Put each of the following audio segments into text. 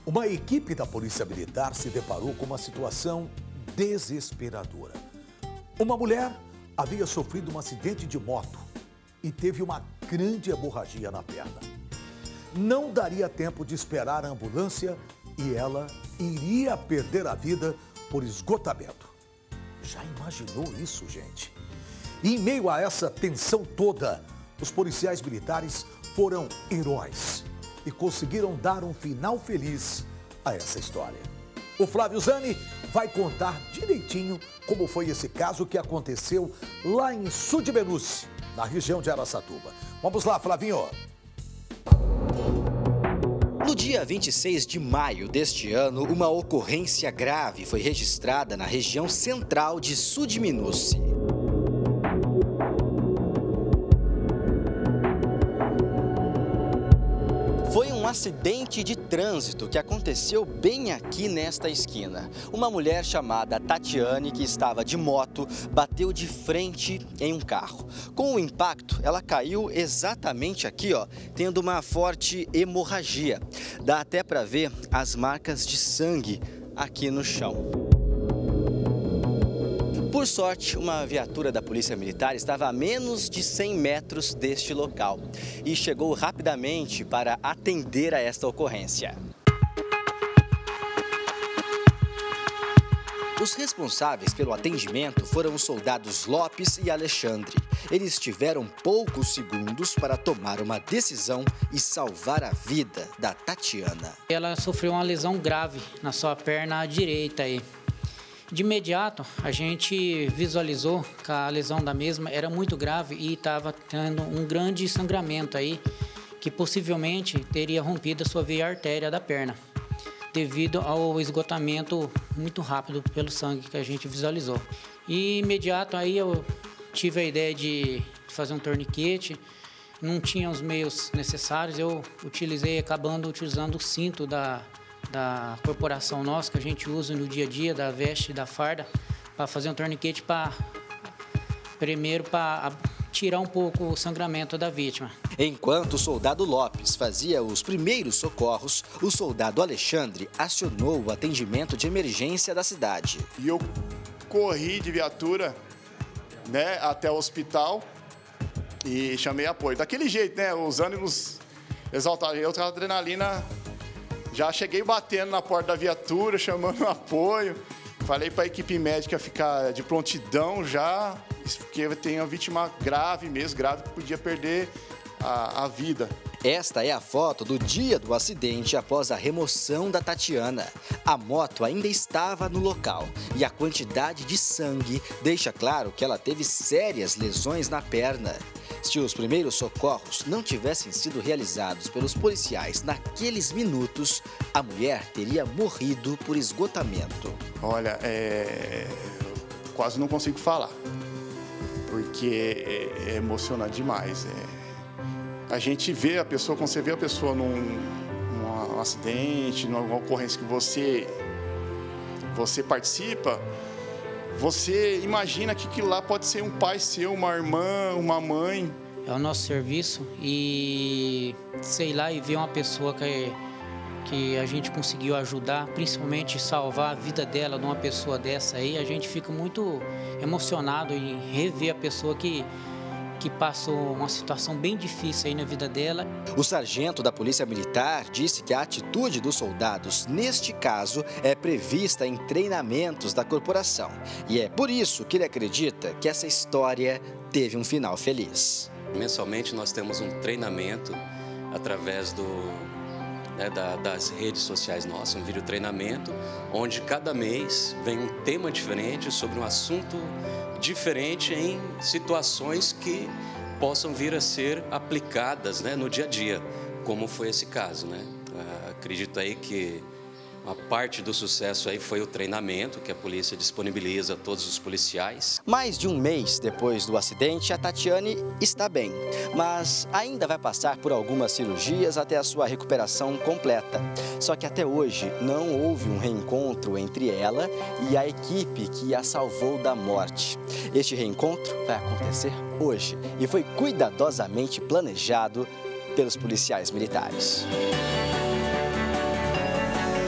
Uma equipe da Polícia Militar se deparou com uma situação desesperadora. Uma mulher havia sofrido um acidente de moto e teve uma grande hemorragia na perna. Não daria tempo de esperar a ambulância e ela iria perder a vida por esgotamento. Já imaginou isso, gente? E em meio a essa tensão toda, os policiais militares foram heróis e conseguiram dar um final feliz a essa história. O Flávio Zani vai contar direitinho como foi esse caso que aconteceu lá em Sudmenusse, na região de Araçatuba. Vamos lá, Flavinho. No dia 26 de maio deste ano, uma ocorrência grave foi registrada na região central de Sudmenusse. Foi um acidente de trânsito que aconteceu bem aqui nesta esquina. Uma mulher chamada Tatiane, que estava de moto, bateu de frente em um carro. Com o impacto, ela caiu exatamente aqui, ó, tendo uma forte hemorragia. Dá até para ver as marcas de sangue aqui no chão. Por sorte, uma viatura da Polícia Militar estava a menos de 100 metros deste local e chegou rapidamente para atender a esta ocorrência. Os responsáveis pelo atendimento foram os soldados Lopes e Alexandre. Eles tiveram poucos segundos para tomar uma decisão e salvar a vida da Tatiana. Ela sofreu uma lesão grave na sua perna direita aí. De imediato, a gente visualizou que a lesão da mesma era muito grave e estava tendo um grande sangramento aí, que possivelmente teria rompido a sua veia artéria da perna, devido ao esgotamento muito rápido pelo sangue que a gente visualizou. E imediato aí eu tive a ideia de fazer um torniquete, não tinha os meios necessários, eu acabando utilizando o cinto da corporação nossa, que a gente usa no dia a dia, da veste, da farda, para fazer um torniquete primeiro para tirar um pouco o sangramento da vítima. Enquanto o soldado Lopes fazia os primeiros socorros, o soldado Alexandre acionou o atendimento de emergência da cidade. E eu corri de viatura, né, até o hospital e chamei apoio. Daquele jeito, né, os ânimos exaltados, eu com a adrenalina. Já cheguei batendo na porta da viatura, chamando apoio. Falei para a equipe médica ficar de prontidão já, porque tem uma vítima grave mesmo, grave, que podia perder a vida. Esta é a foto do dia do acidente após a remoção da Tatiana. A moto ainda estava no local e a quantidade de sangue deixa claro que ela teve sérias lesões na perna. Se os primeiros socorros não tivessem sido realizados pelos policiais naqueles minutos, a mulher teria morrido por esgotamento. Olha, quase não consigo falar, porque é emocionante demais. A gente vê a pessoa, quando você vê a pessoa num acidente, numa ocorrência que você participa, você imagina que aquilo lá pode ser um pai seu, uma irmã, uma mãe. É o nosso serviço e, sei lá, e ver uma pessoa que a gente conseguiu ajudar, principalmente salvar a vida dela, de uma pessoa dessa aí, a gente fica muito emocionado em rever a pessoa que passou uma situação bem difícil aí na vida dela. O sargento da Polícia Militar disse que a atitude dos soldados, neste caso, é prevista em treinamentos da corporação. E é por isso que ele acredita que essa história teve um final feliz. Mensalmente nós temos um treinamento através das redes sociais nossas, um vídeo treinamento, onde cada mês vem um tema diferente sobre um assunto diferente em situações que possam vir a ser aplicadas, né, no dia a dia, como foi esse caso, né? Acredito aí que uma parte do sucesso aí foi o treinamento que a polícia disponibiliza a todos os policiais. Mais de um mês depois do acidente, a Tatiane está bem, mas ainda vai passar por algumas cirurgias até a sua recuperação completa. Só que até hoje não houve um reencontro entre ela e a equipe que a salvou da morte. Este reencontro vai acontecer hoje e foi cuidadosamente planejado pelos policiais militares.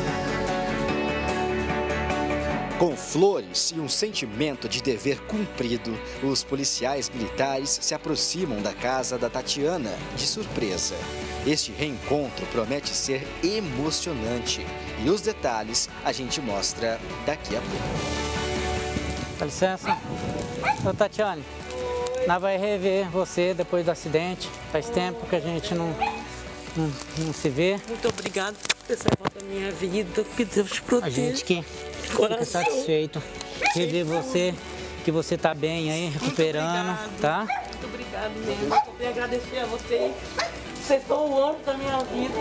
Com flores e um sentimento de dever cumprido, os policiais militares se aproximam da casa da Tatiana de surpresa. Este reencontro promete ser emocionante e os detalhes a gente mostra daqui a pouco. Com licença. Ô Tatiana, nós vai rever você depois do acidente. Faz tempo que a gente não se vê. Muito obrigada por ter salvado a minha vida, que Deus te proteja. A gente que fica satisfeito de rever você, que você tá bem aí, recuperando, tá? Muito obrigada mesmo. Eu queria agradecer a vocês. Vocês são o anjo da minha vida.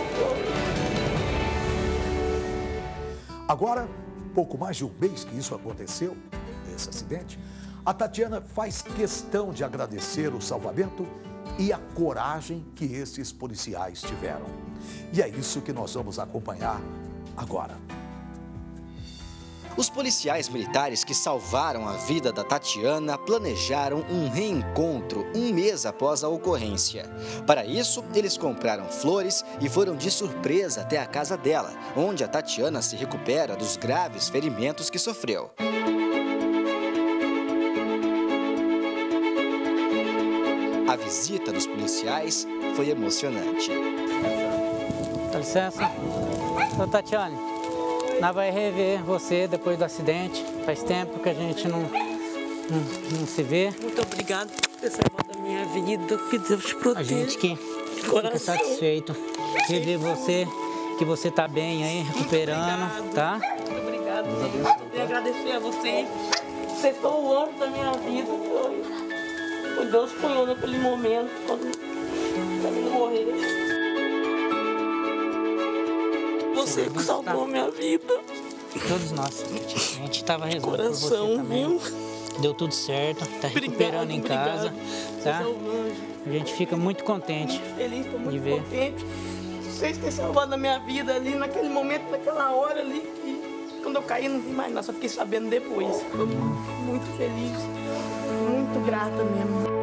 Agora, pouco mais de um mês que isso aconteceu, esse acidente, a Tatiana faz questão de agradecer o salvamento e a coragem que esses policiais tiveram. E é isso que nós vamos acompanhar agora. Os policiais militares que salvaram a vida da Tatiana planejaram um reencontro um mês após a ocorrência. Para isso, eles compraram flores e foram de surpresa até a casa dela, onde a Tatiana se recupera dos graves ferimentos que sofreu. A visita dos policiais foi emocionante. Com licença. Ô Tatiana, nós vai rever você depois do acidente. Faz tempo que a gente não se vê. Muito obrigada por ter salvado a minha vida, que Deus te proteja. A gente que fica satisfeito de rever você, que você tá bem aí, recuperando, tá? Muito obrigada mesmo. Eu queria agradecer a vocês. Vocês são o anjo da minha vida. Deus punhou naquele momento, quando eu morrer. Você que salvou a minha vida. Todos nós. A gente estava rezando Coração, por você também. viu? Deu tudo certo, tá recuperando em casa, tá? A gente fica muito contente Feliz, tô de muito ver. contente. Vocês terem salvado a minha vida ali, naquele momento, naquela hora ali, que quando eu caí não vi mais nada, só fiquei sabendo depois. Tô muito feliz, muito grata mesmo.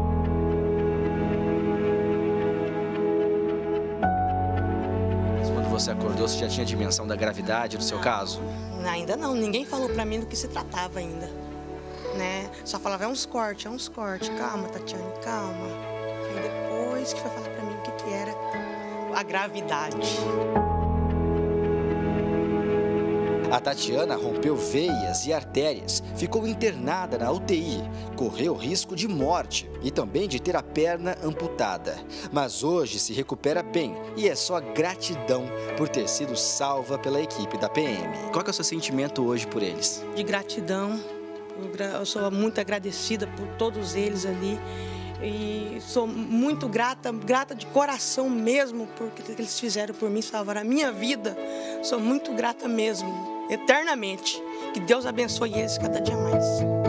Quando você acordou, você já tinha dimensão da gravidade do seu caso? Ainda não, ninguém falou pra mim do que se tratava ainda, né? Só falava, é uns cortes, calma, Tatiana, calma. Aí depois que foi falar pra mim o que era a gravidade. A Tatiana rompeu veias e artérias, ficou internada na UTI, correu risco de morte e também de ter a perna amputada. Mas hoje se recupera bem e é só gratidão por ter sido salva pela equipe da PM. Qual que é o seu sentimento hoje por eles? De gratidão, eu sou muito agradecida por todos eles ali. E sou muito grata de coração mesmo, porque o que eles fizeram por mim, salvaram a minha vida. Sou muito grata mesmo, eternamente. Que Deus abençoe eles cada dia mais.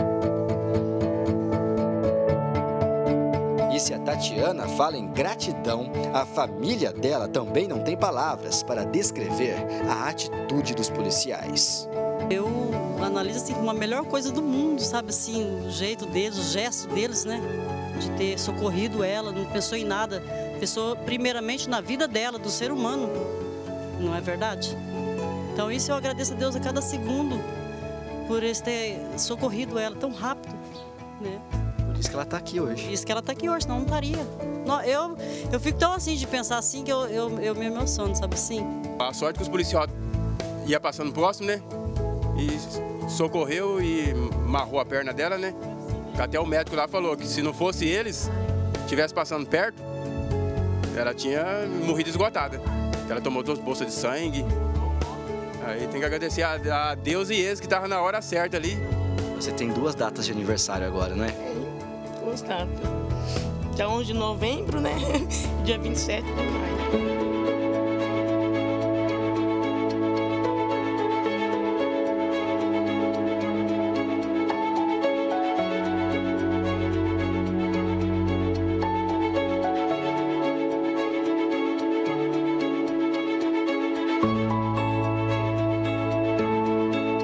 E se a Tatiana fala em gratidão, a família dela também não tem palavras para descrever a atitude dos policiais. Eu analiso assim como a melhor coisa do mundo, sabe assim, o jeito deles, o gesto deles, né? De ter socorrido ela, não pensou em nada, pensou primeiramente na vida dela, do ser humano, não é verdade? Então isso eu agradeço a Deus a cada segundo, por eles ter socorrido ela tão rápido, né? Por isso que ela está aqui hoje. Por isso que ela está aqui hoje, senão não estaria. Eu fico tão assim de pensar assim que eu me emociono, sabe assim? A sorte que os policiais iam passando próximo, né? E socorreu e amarrou a perna dela, né? Até o médico lá falou que se não fosse eles, estivesse passando perto, ela tinha morrido esgotada. Ela tomou 2 bolsas de sangue. Aí tem que agradecer a Deus e eles que estavam na hora certa ali. Você tem 2 datas de aniversário agora, não é? Constante. Dia 11 de novembro, né? Dia 27 de maio.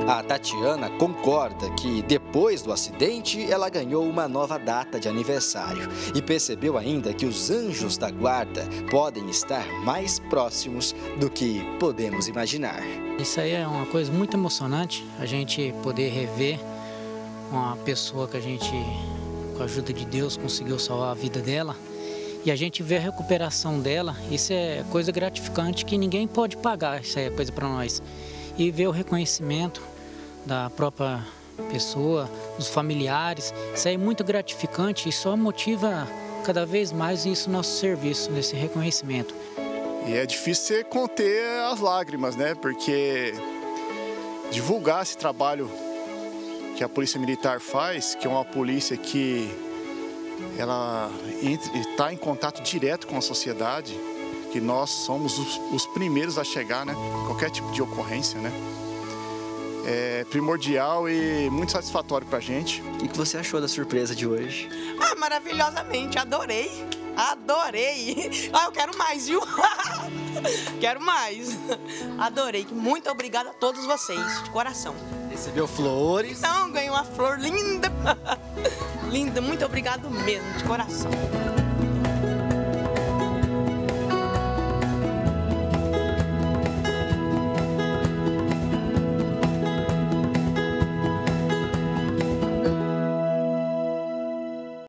A Tatiana concorda que, depois do acidente, ela ganhou uma nova data de aniversário e percebeu ainda que os anjos da guarda podem estar mais próximos do que podemos imaginar. Isso aí é uma coisa muito emocionante, a gente poder rever uma pessoa que a gente, com a ajuda de Deus, conseguiu salvar a vida dela. E a gente vê a recuperação dela, isso é coisa gratificante que ninguém pode pagar, isso é coisa para nós. E ver o reconhecimento da própria pessoa, dos familiares, isso é muito gratificante e só motiva cada vez mais isso nosso serviço, nesse reconhecimento. E é difícil você conter as lágrimas, né? Porque divulgar esse trabalho que a Polícia Militar faz, que é uma polícia que ela está em contato direto com a sociedade, que nós somos os primeiros a chegar, né? Qualquer tipo de ocorrência, né? É primordial e muito satisfatório pra gente. E o que você achou da surpresa de hoje? Ah, maravilhosamente, adorei. Adorei. Ah, eu quero mais, viu? Quero mais. Adorei. Muito obrigada a todos vocês, de coração. Recebeu flores? Então, ganhei uma flor linda. Linda, muito obrigado mesmo, de coração.